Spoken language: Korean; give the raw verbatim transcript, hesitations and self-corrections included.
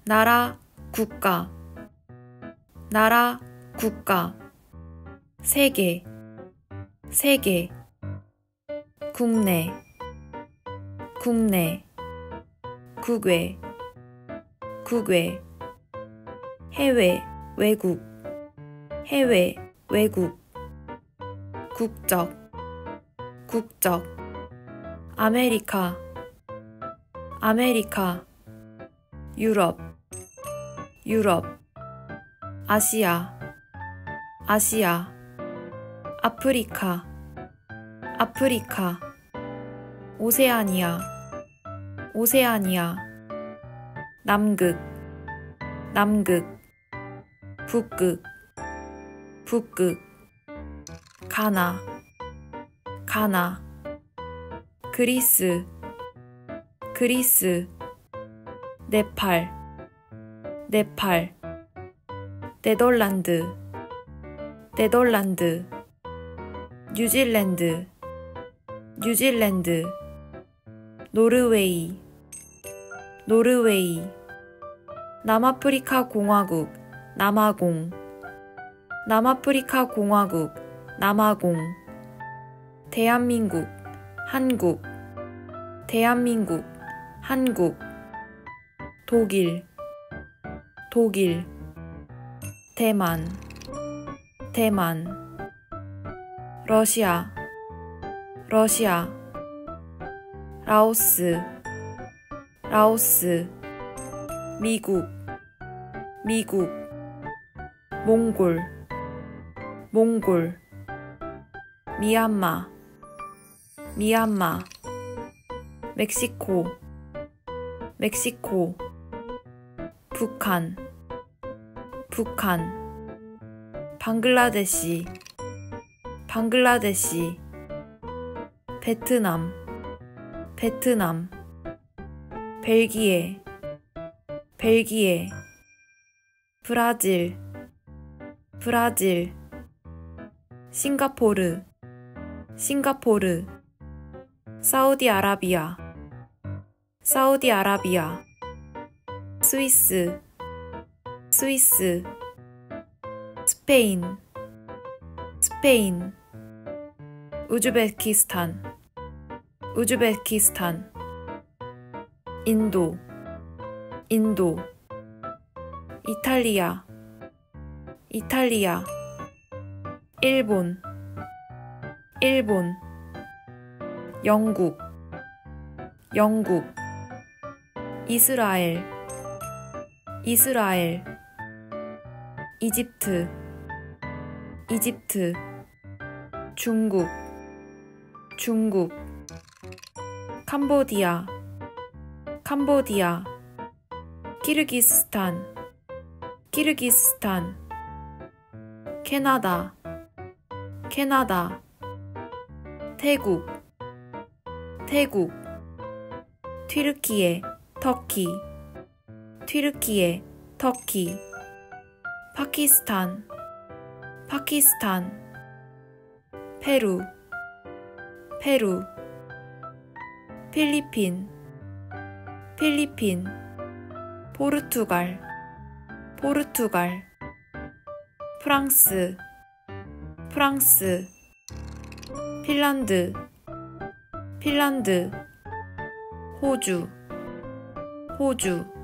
나라, 국가, 나라, 국가, 세계, 세계, 국내, 국내, 국외, 국외, 해외, 외국, 해외, 외국, 국적, 국적, 아메리카, 아메리카, 유럽, 유럽, 아시아, 아시아, 아프리카, 아프리카, 오세아니아, 오세아니아, 남극, 남극, 북극, 북극, 가나, 가나, 그리스, 그리스, 네팔, 네팔, 네덜란드, 네덜란드, 뉴질랜드, 뉴질랜드, 노르웨이, 노르웨이, 남아프리카 공화국, 남아공, 남아프리카 공화국, 남아공, 대한민국, 한국, 대한민국, 한국, 독일, 독일, 대만, 대만, 러시아, 러시아, 라오스, 라오스, 미국, 미국, 몽골, 몽골, 미얀마, 미얀마, 멕시코, 멕시코, 북한, 북한, 방글라데시, 방글라데시, 베트남, 베트남, 벨기에, 벨기에, 브라질, 브라질, 싱가포르, 싱가포르, 사우디아라비아, 사우디아라비아, 스위스, 스위스, 스페인, 스페인, 우즈베키스탄, 우즈베키스탄, 인도, 인도, 이탈리아, 이탈리아, 일본, 일본, 영국, 영국, 이스라엘, 이스라엘, 이집트, 이집트, 중국, 중국, 캄보디아, 캄보디아, 키르기스탄, 키르기스탄, 캐나다, 캐나다, 태국, 태국, 튀르키예, 터키, 튀르키예, 터키, 파키스탄, 파키스탄, 페루, 페루, 필리핀, 필리핀, 포르투갈, 포르투갈, 프랑스, 프랑스, 핀란드, 핀란드, 호주, 호주,